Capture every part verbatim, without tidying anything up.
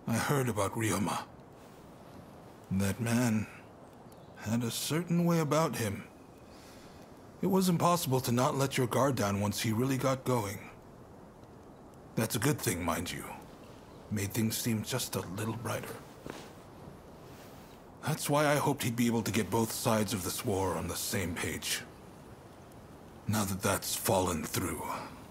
I heard about Ryoma. That man had a certain way about him. It was impossible to not let your guard down once he really got going. That's a good thing, mind you. Made things seem just a little brighter. That's why I hoped he'd be able to get both sides of this war on the same page. Now that that's fallen through,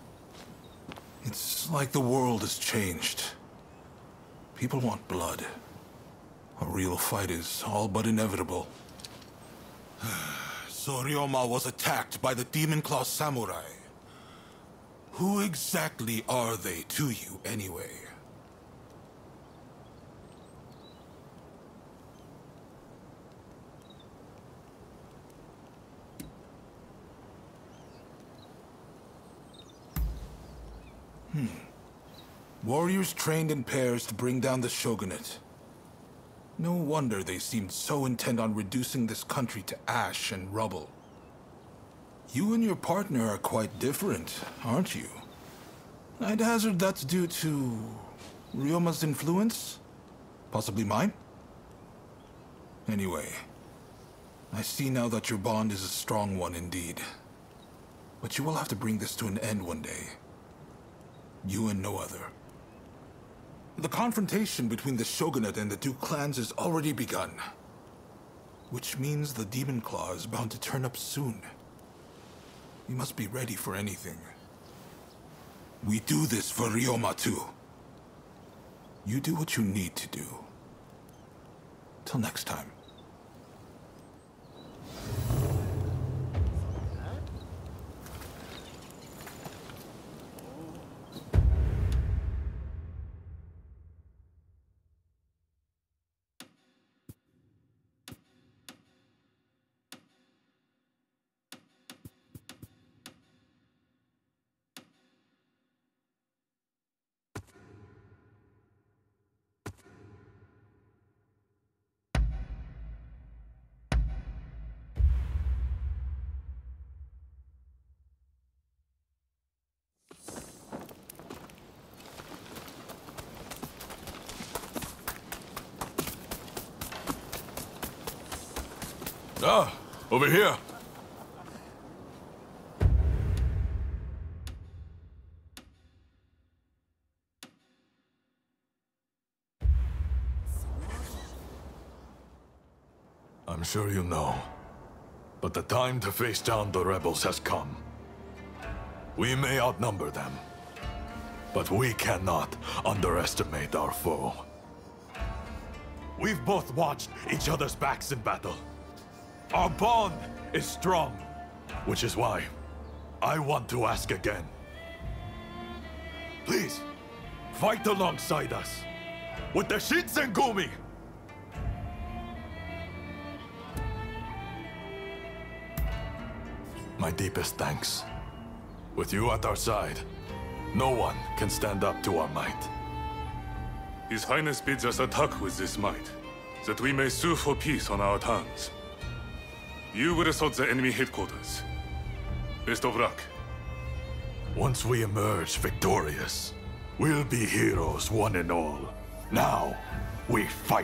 it's like the world has changed. People want blood. A real fight is all but inevitable. So Ryoma was attacked by the Demon Claw Samurai. Who exactly are they to you, anyway? Hmm. Warriors trained in pairs to bring down the shogunate. No wonder they seemed so intent on reducing this country to ash and rubble. You and your partner are quite different, aren't you? I'd hazard that's due to Ryoma's influence? Possibly mine? Anyway, I see now that your bond is a strong one indeed. But you will have to bring this to an end one day. You and no other. The confrontation between the Shogunate and the two clans has already begun. Which means the Demon Claw is bound to turn up soon. You must be ready for anything. We do this for Ryoma too. You do what you need to do. Till next time. Ah, over here. I'm sure you know, but the time to face down the rebels has come. We may outnumber them, but we cannot underestimate our foe. We've both watched each other's backs in battle. Our bond is strong, which is why I want to ask again. Please, fight alongside us with the Shinsengumi! My deepest thanks. With you at our side, no one can stand up to our might. His Highness bids us attack with this might, that we may sue for peace on our terms. You will assault the enemy headquarters. Best of luck. Once we emerge victorious, we'll be heroes one and all. Now, we fight.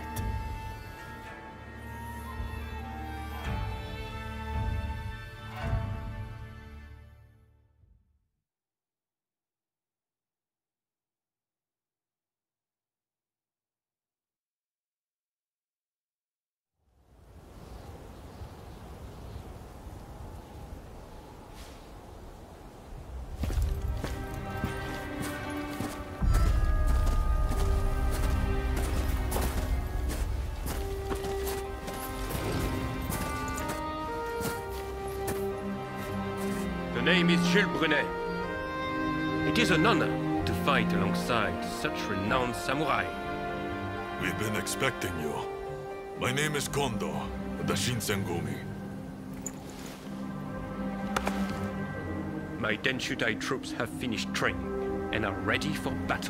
My name is Jules Brunet. It is an honor to fight alongside such renowned samurai. We've been expecting you. My name is Kondo, the Shinsengumi. My Denshutai troops have finished training and are ready for battle.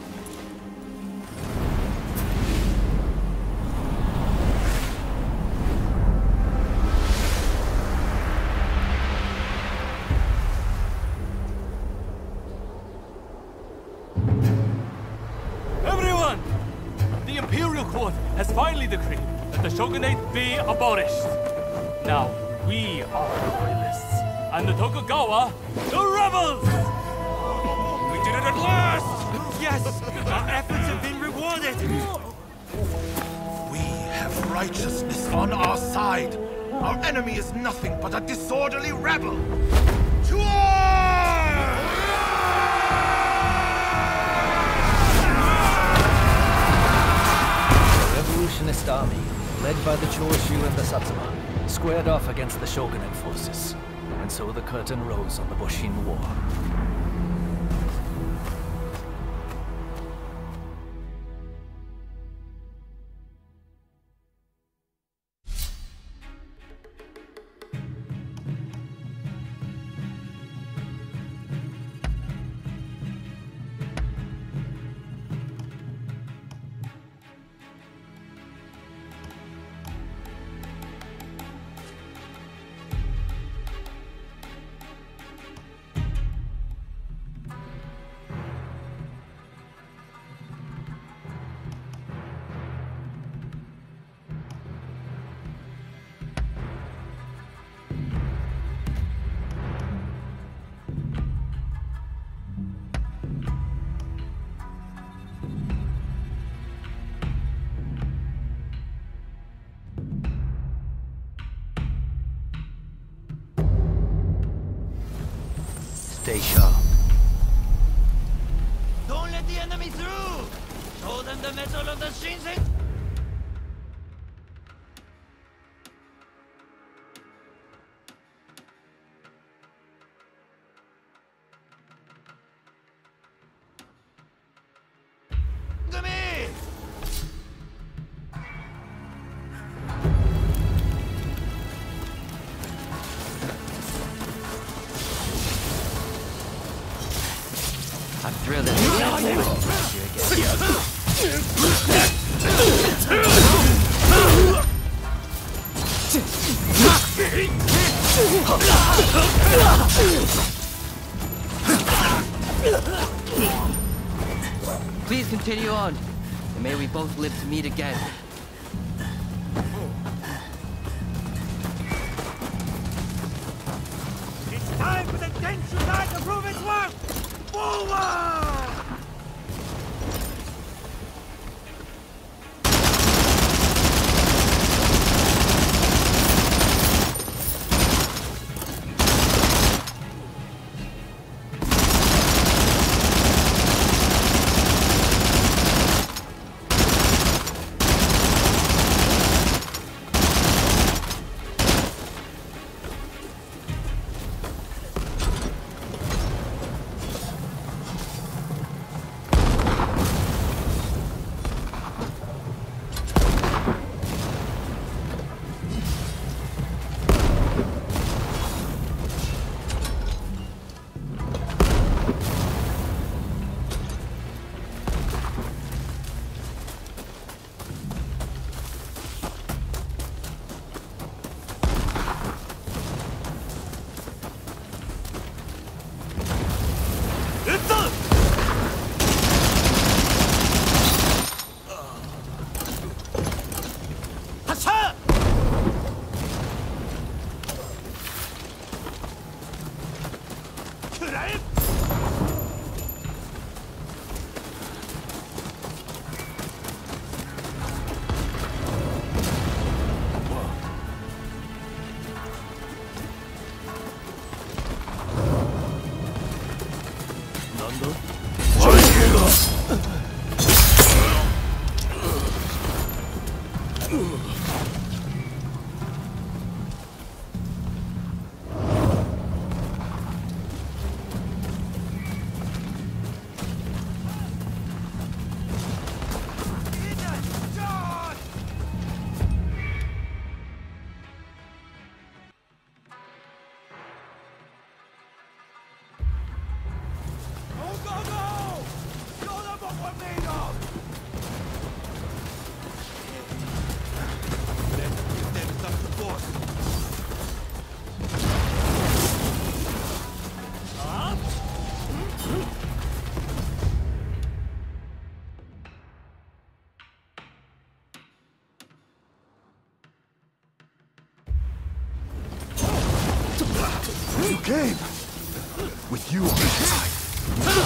The Imperial imperial court has finally decreed that the shogunate be abolished. Now, we are the royalists, and the Tokugawa, the rebels! We did it at last! Yes! Our efforts have been rewarded! We have righteousness on our side. Our enemy is nothing but a disorderly rebel. To war! The revolutionist army, led by the Choshu and the Satsuma, squared off against the shogunate forces. And so the curtain rose on the Boshin War. Stay sharp. Don't let the enemy through! Show them the metal of the Shinsen! Come in! I'm thrilled that you're Please continue on, and may we both live to meet again. It's time for the Denshu Knight to prove its worth! Forward!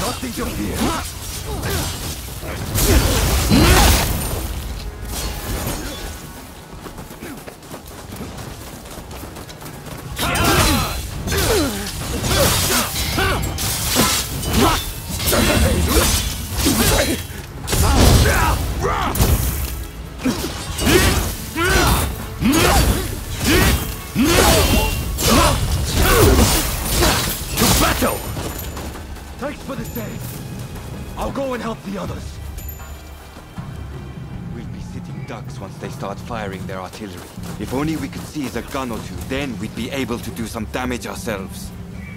Nothing to fear. Thanks for the save. I'll go and help the others. We'll be sitting ducks once they start firing their artillery. If only we could seize a gun or two, then we'd be able to do some damage ourselves.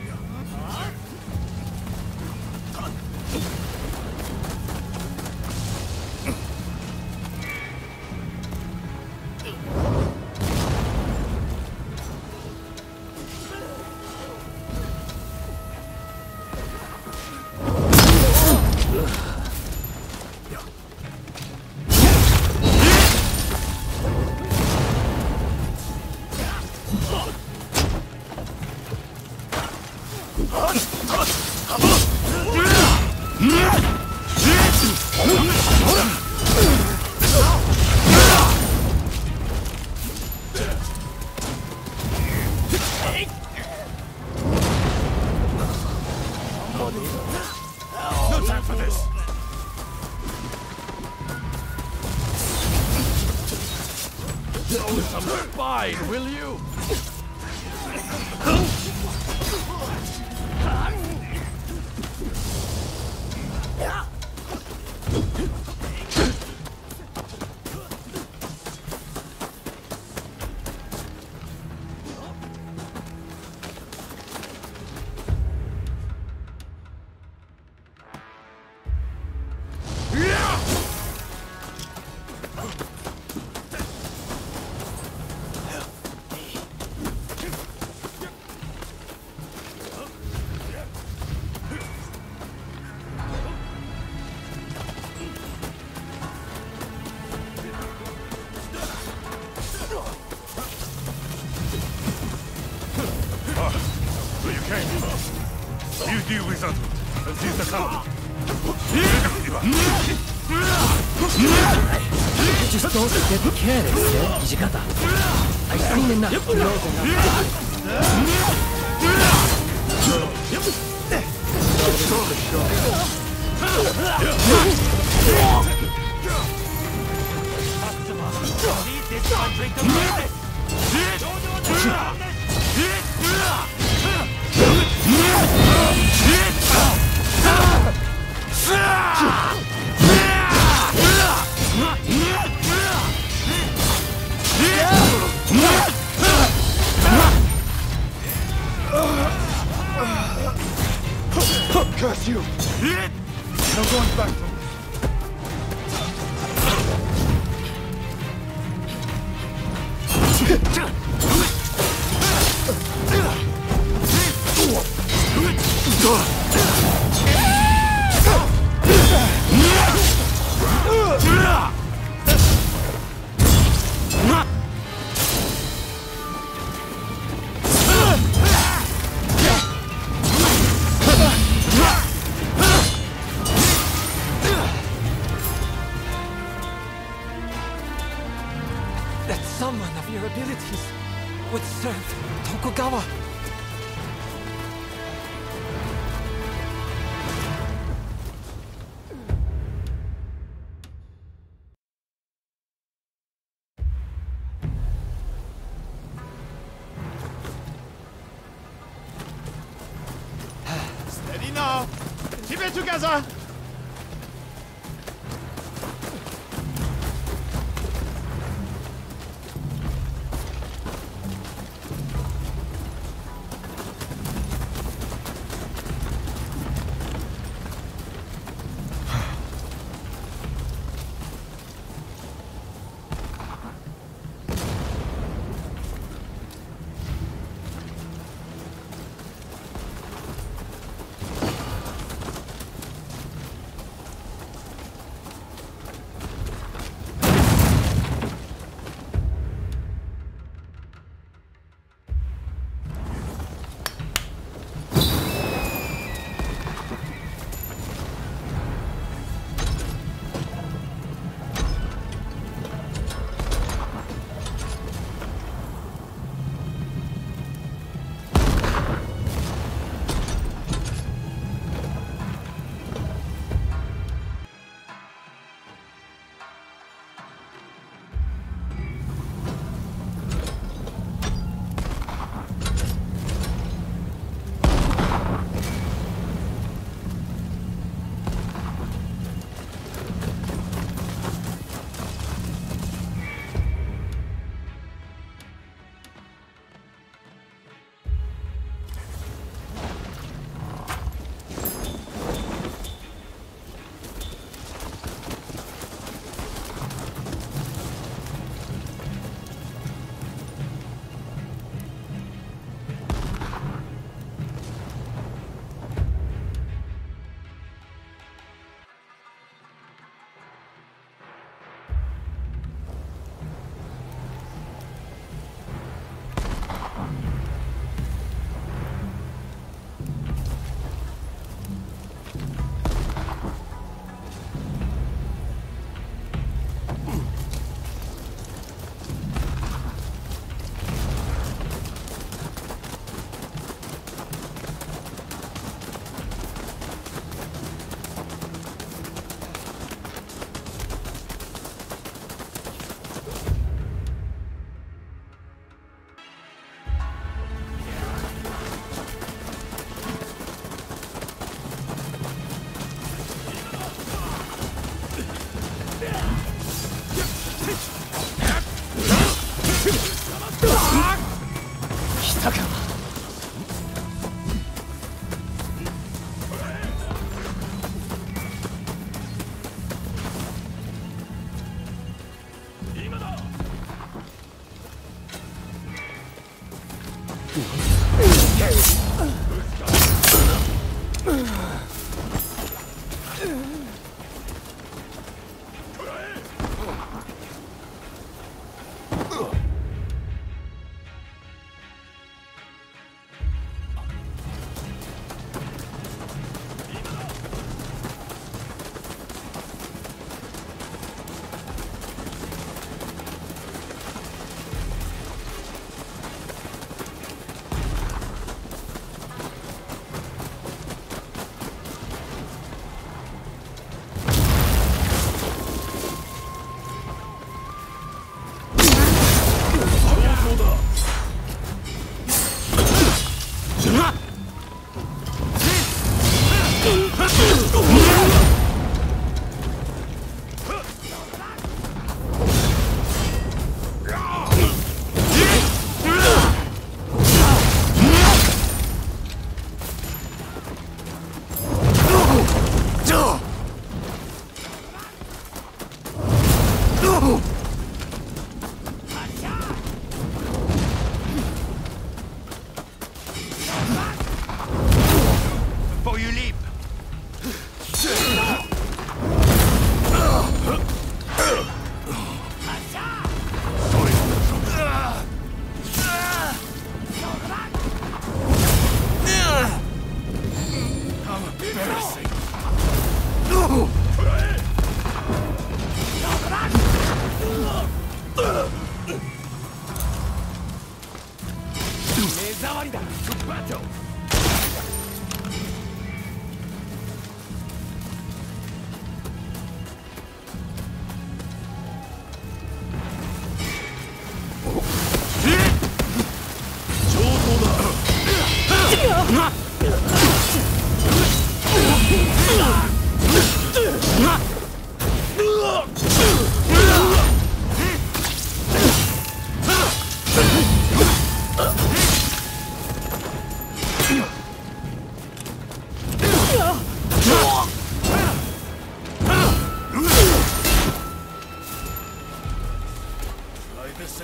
No time for this! Show some spine, will you? You deal with that and seize the cannon. Just don't get careless, eh, Hijikata? I've seen enough to know Need this country to win it! Curse you! No going back from this. That someone of your abilities would serve Tokugawa. Steady now! Keep it together!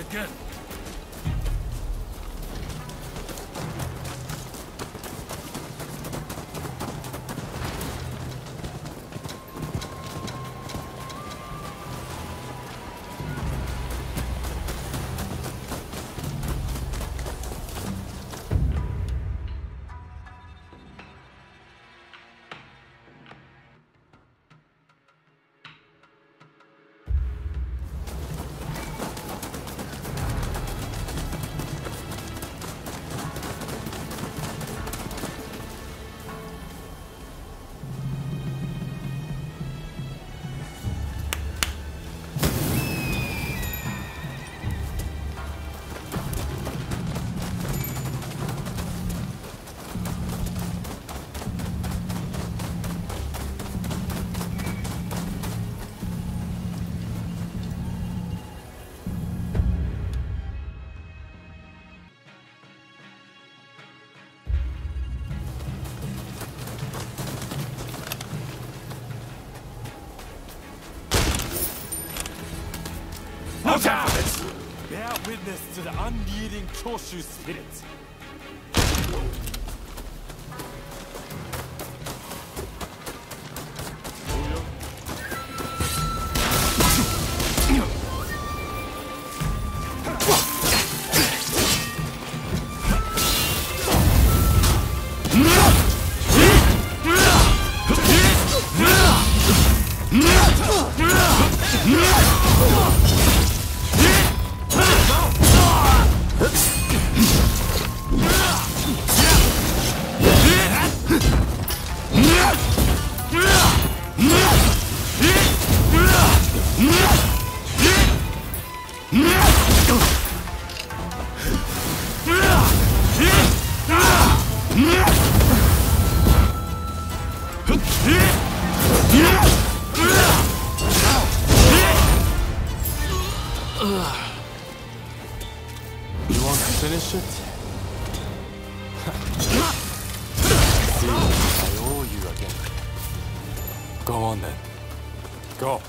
again. No time for this! Bear witness to the unyielding Choshu spirit. You want to finish it? See, I owe you again. Go on then. Go.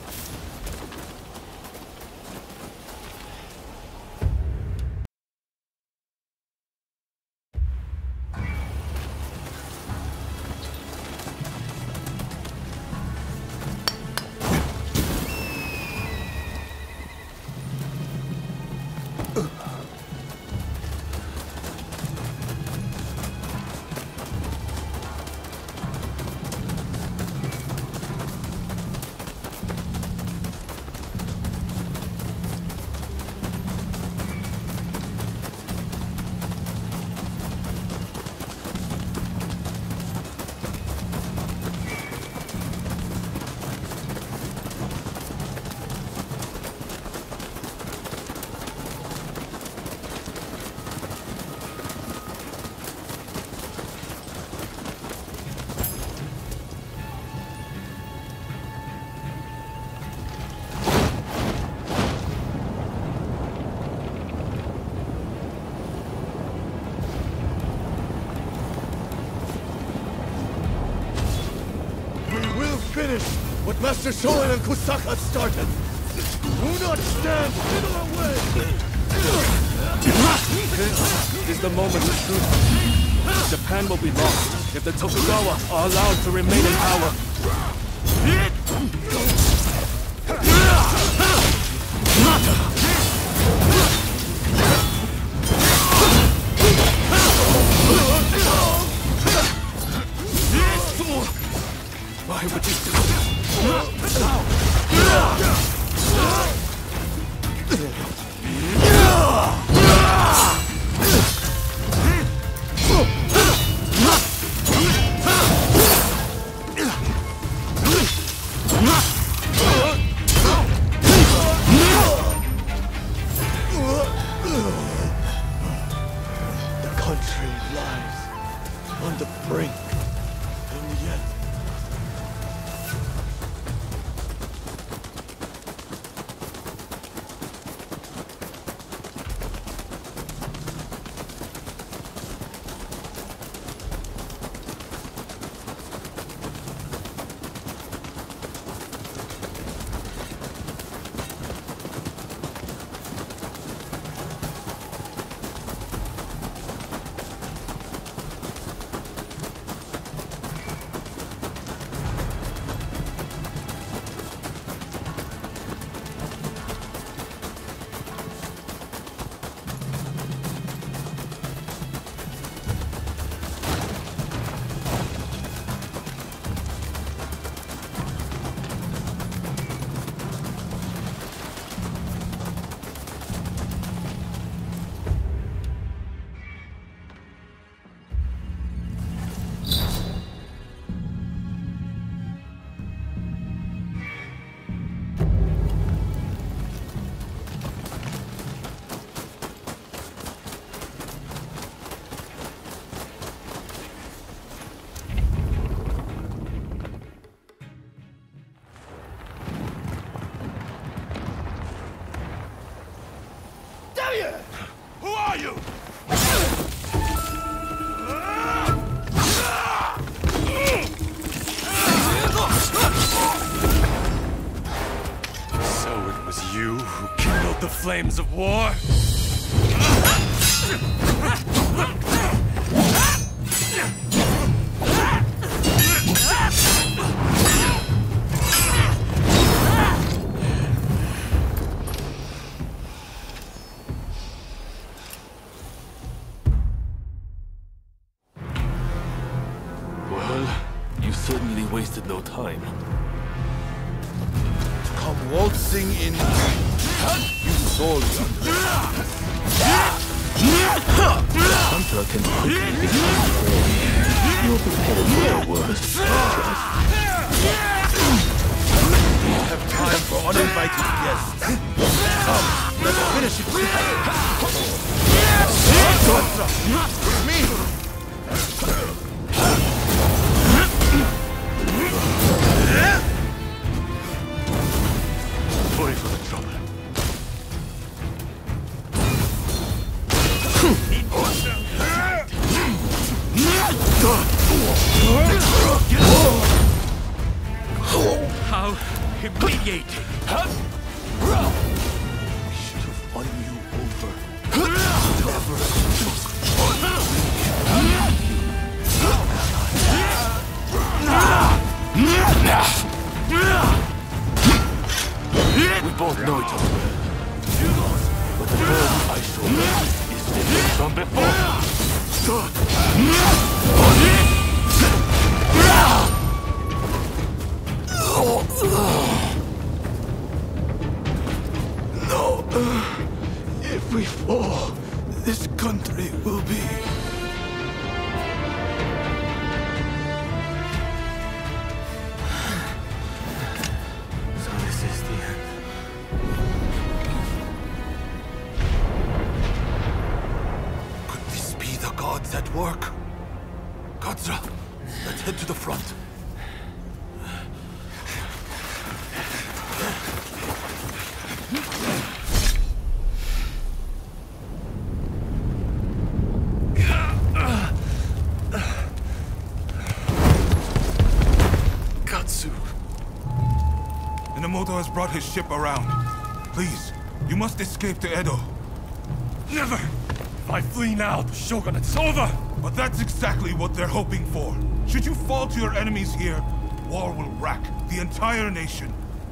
Finish what Master Shoin and Kusaka started. Do not stand in our way. This is the moment of truth. Japan will be lost if the Tokugawa are allowed to remain in power. Why would you do this? The country lies on the brink, and yet out the flames of war? Well, you certainly wasted no time. Come waltzing in. You sorely understand. Hunter can quickly become bored. You're prepared for the worst. We have time for uninvited guests. Come, let's finish it. With me. Sorry for the trouble. How humiliating! We should have won you over. Never lose control. We both know each other well. But the burden I shoulder is different from before. No. If we fall, this country will be... So this is the end. Could this be the gods at work? Godzra, let's head to the front. Inamoto has brought his ship around. Please, you must escape to Edo. Never! If I flee now, the shogunate's over! But that's exactly what they're hoping for. Should you fall to your enemies here, war will rack the entire nation.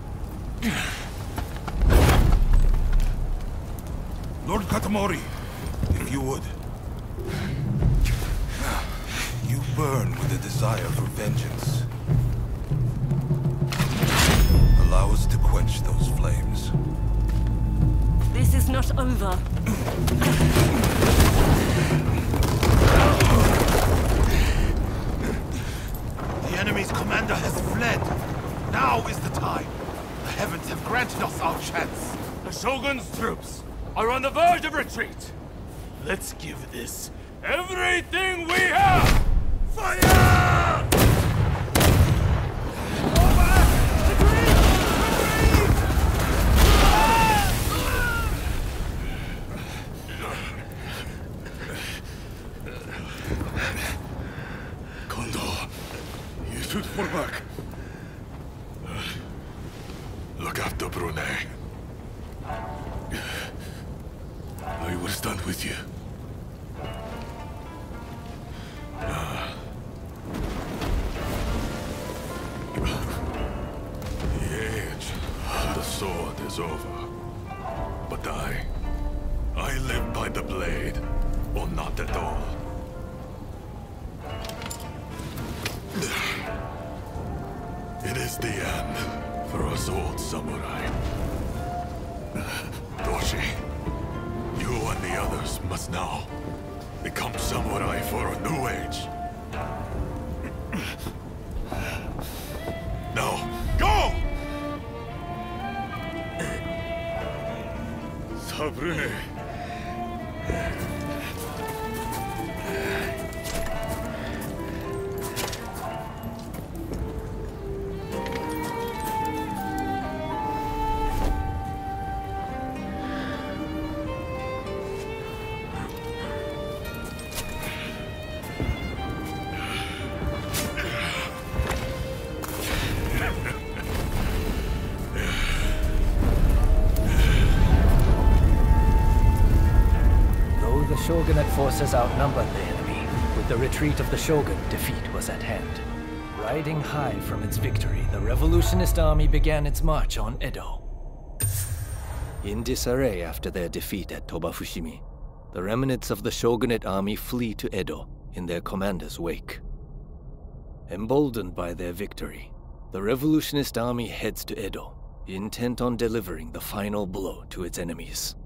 Lord Katamori, if you would. You burn with a desire for vengeance. Allow us to quench those flames. This is not over. The enemy's commander has fled. Now is the time. The heavens have granted us our chance. The Shogun's troops are on the verge of retreat. Let's give this everything we have! Fire! Should fall back. Look after Brune. I will stand with you. Ah. The age of the sword is over. But I... I live by the blade, or not at all. It is the end for us old samurai. Doshi, you and the others must now become samurai for a new age. Now, go! Sabrune. Shogunate forces outnumbered the enemy. With the retreat of the Shogun, defeat was at hand. Riding high from its victory, the revolutionist army began its march on Edo. In disarray after their defeat at Tobafushimi, the remnants of the Shogunate army flee to Edo in their commander's wake. Emboldened by their victory, the revolutionist army heads to Edo, intent on delivering the final blow to its enemies.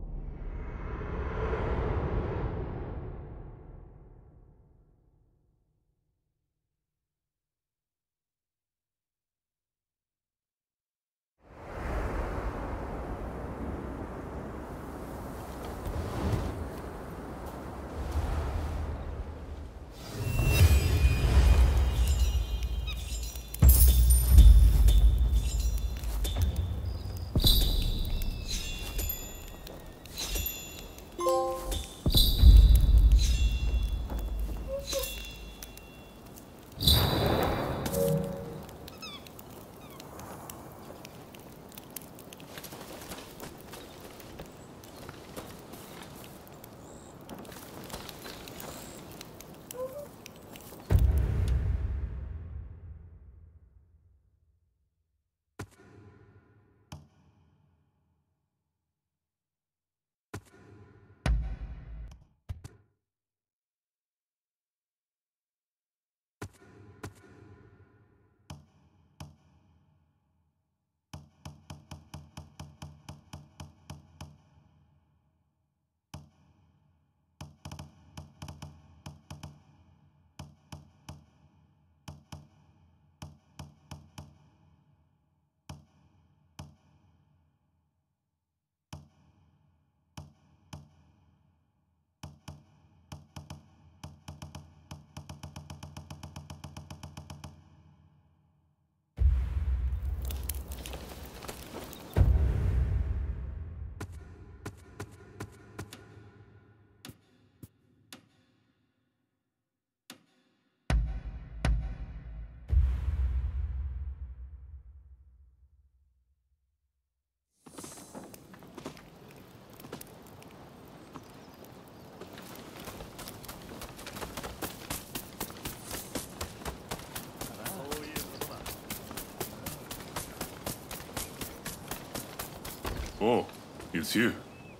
Oh, it's you.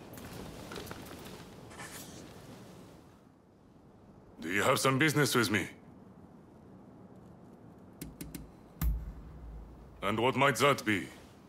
Do you have some business with me? And what might that be?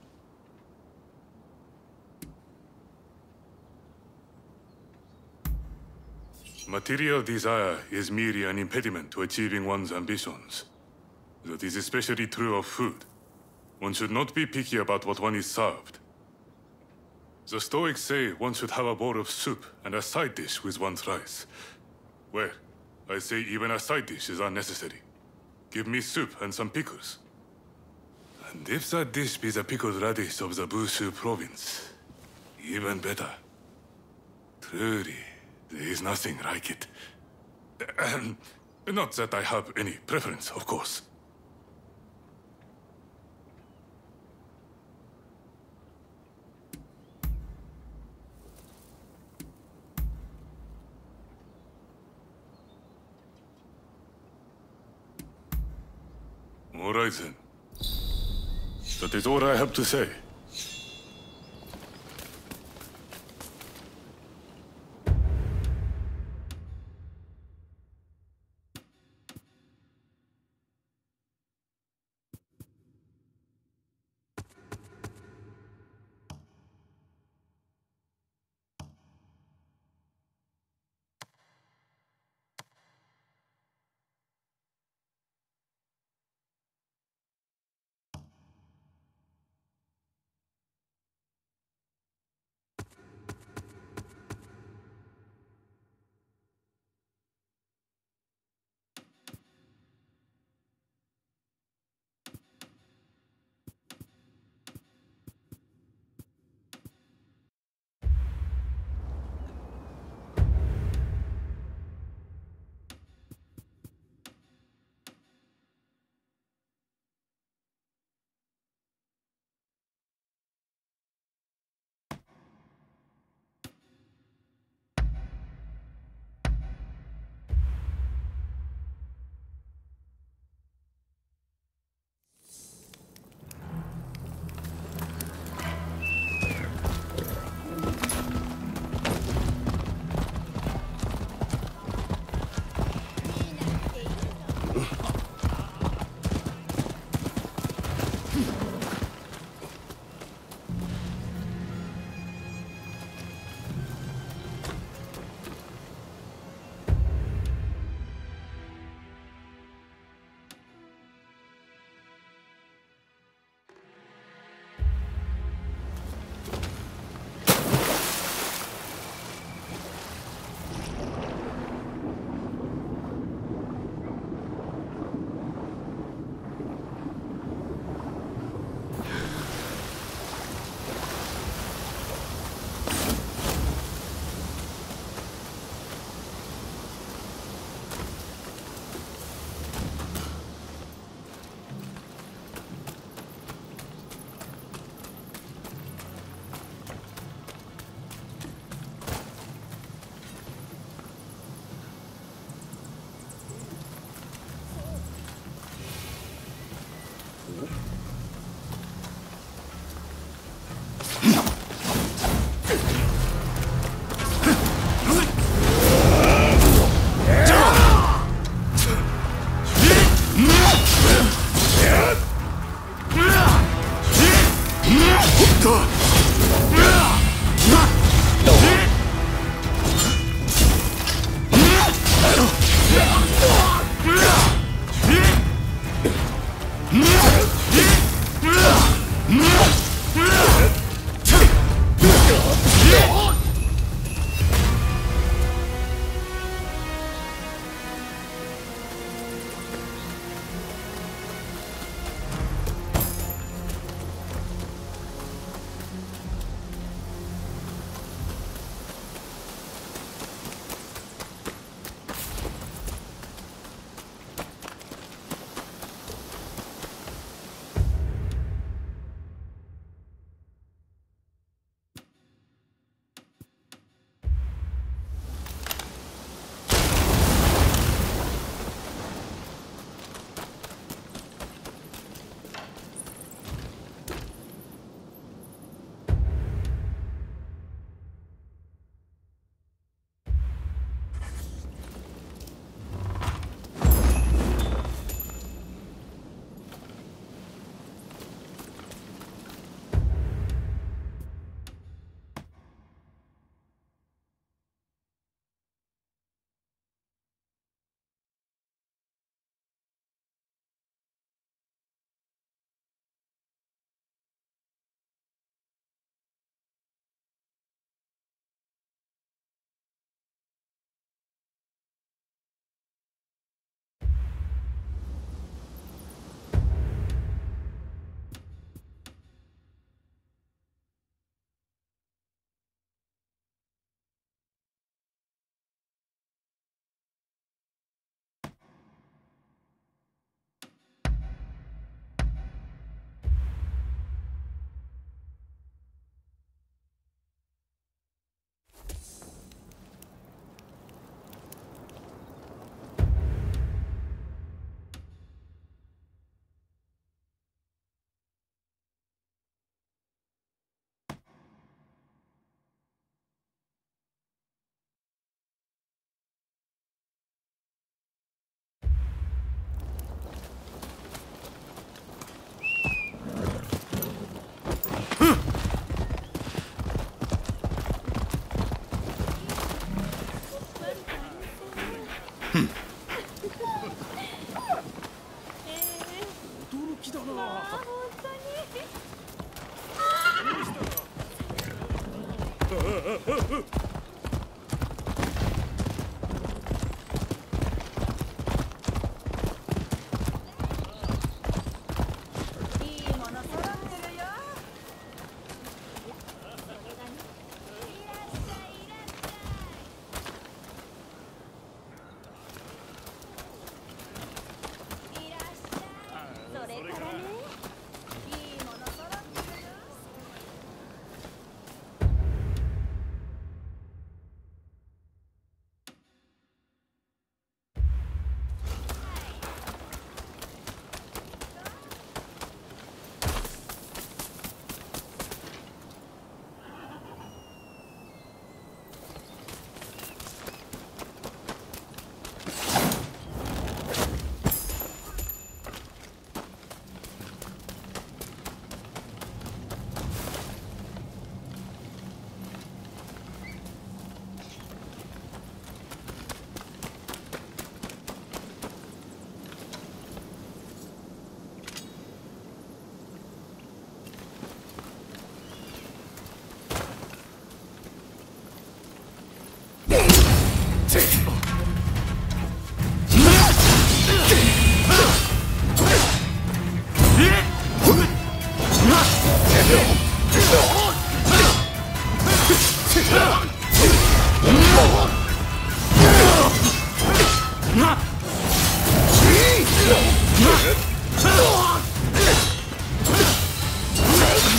Material desire is merely an impediment to achieving one's ambitions. That is especially true of food. One should not be picky about what one is served. The Stoics say one should have a bowl of soup and a side dish with one's rice. Well, I say even a side dish is unnecessary. Give me soup and some pickles. And if that dish be the pickled radish of the Bushu province, even better. Truly, there is nothing like it. Not that I have any preference, of course. All right then. That is all I have to say.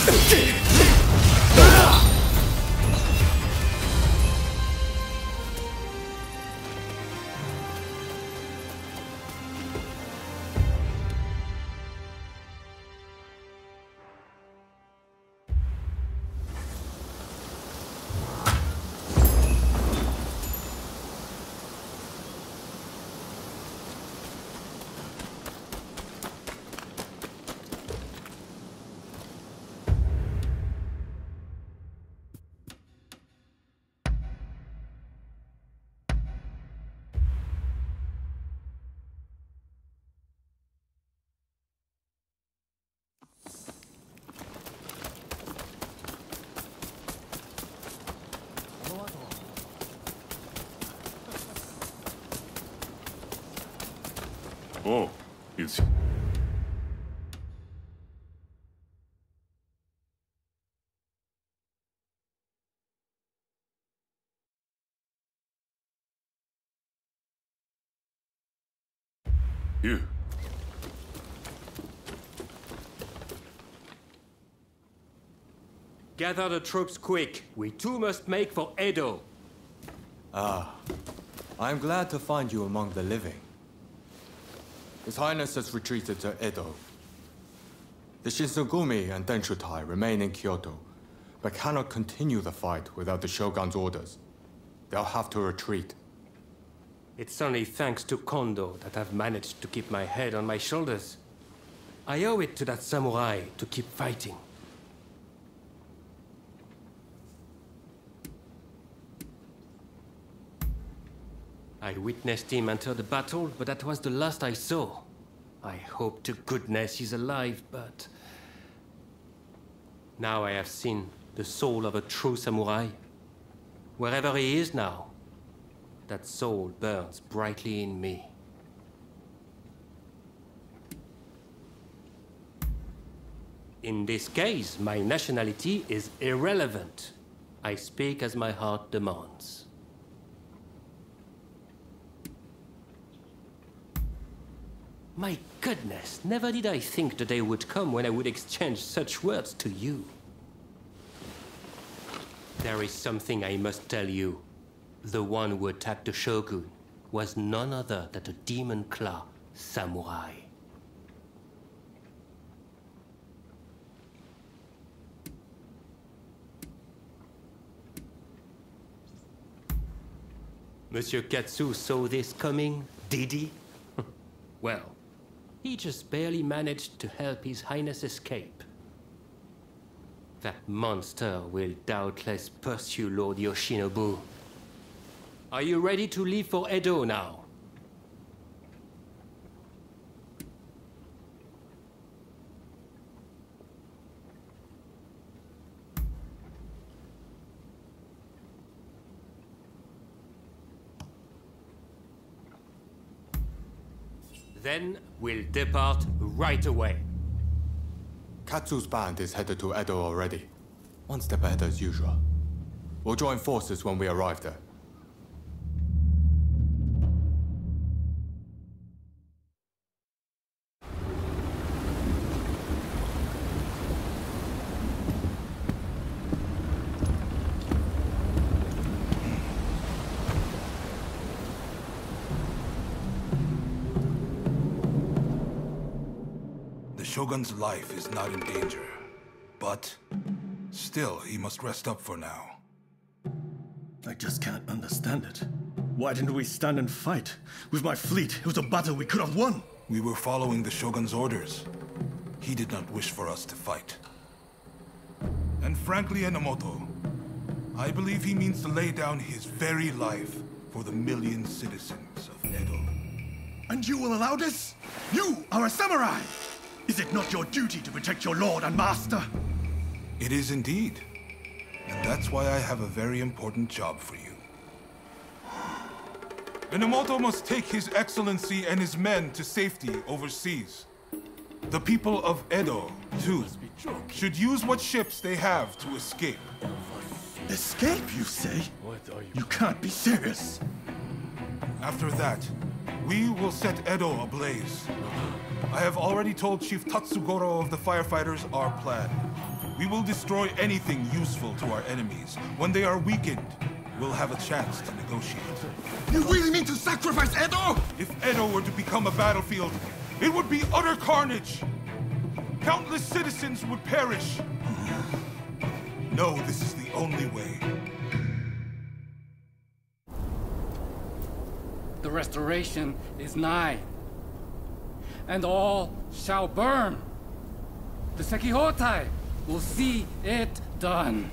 Oh, it's... You. Gather the troops quick. We too must make for Edo. Ah, I'm glad to find you among the living. His Highness has retreated to Edo. The Shinsengumi and Denshutai remain in Kyoto, but cannot continue the fight without the Shogun's orders. They'll have to retreat. It's only thanks to Kondo that I've managed to keep my head on my shoulders. I owe it to that samurai to keep fighting. I witnessed him enter the battle, but that was the last I saw. I hope to goodness he's alive, but... Now I have seen the soul of a true samurai. Wherever he is now, that soul burns brightly in me. In this case, my nationality is irrelevant. I speak as my heart demands. My goodness, never did I think the day would come when I would exchange such words to you. There is something I must tell you. The one who attacked the Shogun was none other than a Demon Claw samurai. Monsieur Katsu saw this coming, did he? Well, he just barely managed to help His Highness escape. That monster will doubtless pursue Lord Yoshinobu. Are you ready to leave for Edo now? Then we'll depart right away. Katsu's band is headed to Edo already. One step ahead as usual. We'll join forces when we arrive there. The Shogun's life is not in danger, but still, he must rest up for now. I just can't understand it. Why didn't we stand and fight? With my fleet, it was a battle we could have won. We were following the Shogun's orders. He did not wish for us to fight. And frankly, Enomoto, I believe he means to lay down his very life for the million citizens of Edo. And you will allow this? You are a samurai! Is it not your duty to protect your lord and master? It is indeed. And that's why I have a very important job for you. Enomoto must take His Excellency and his men to safety overseas. The people of Edo, too, should use what ships they have to escape. Escape, you say? You can't be serious. After that, we will set Edo ablaze. I have already told Chief Tatsugoro of the firefighters our plan. We will destroy anything useful to our enemies. When they are weakened, we'll have a chance to negotiate. You really mean to sacrifice Edo? If Edo were to become a battlefield, it would be utter carnage. Countless citizens would perish. No, this is the only way. The restoration is nigh, and all shall burn. The Sekihotai will see it done.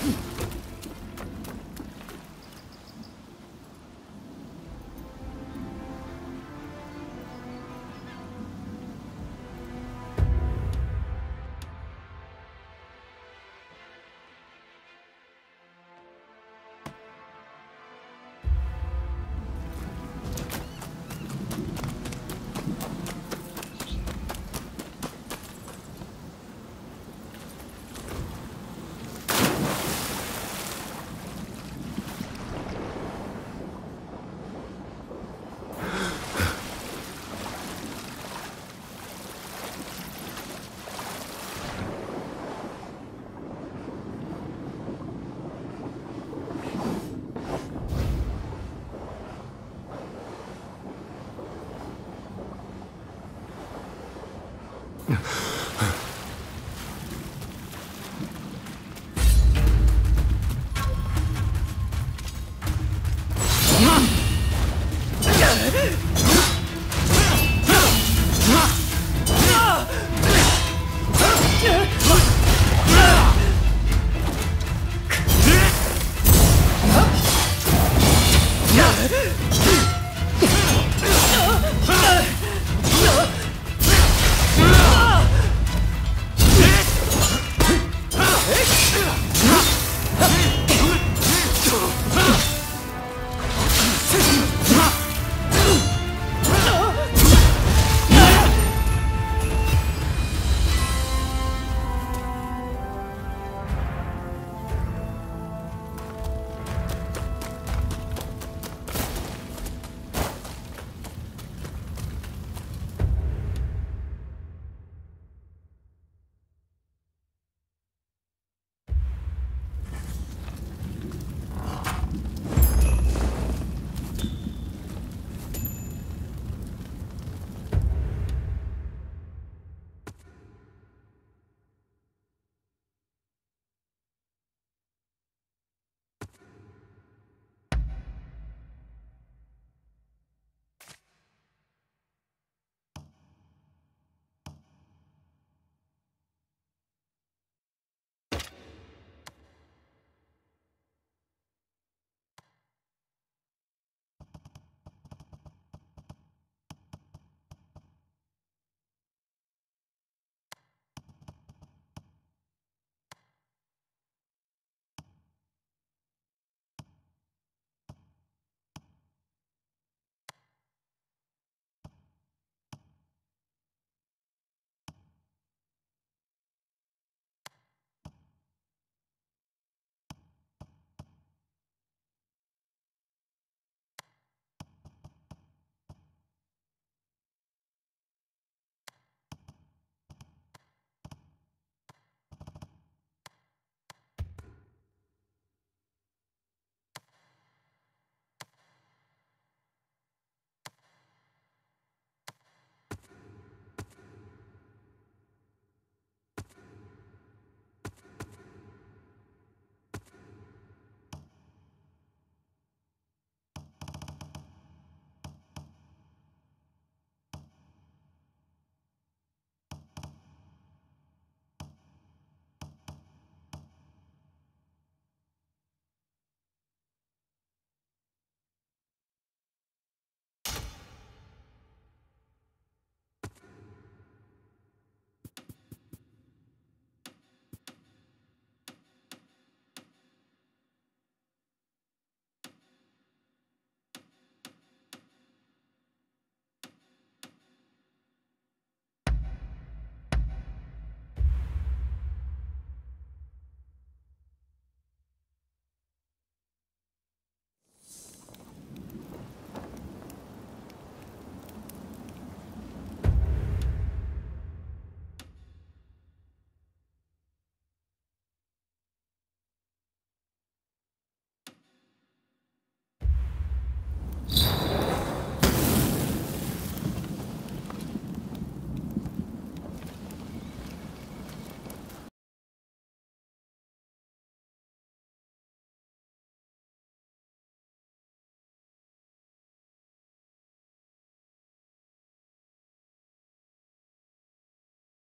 Hmm.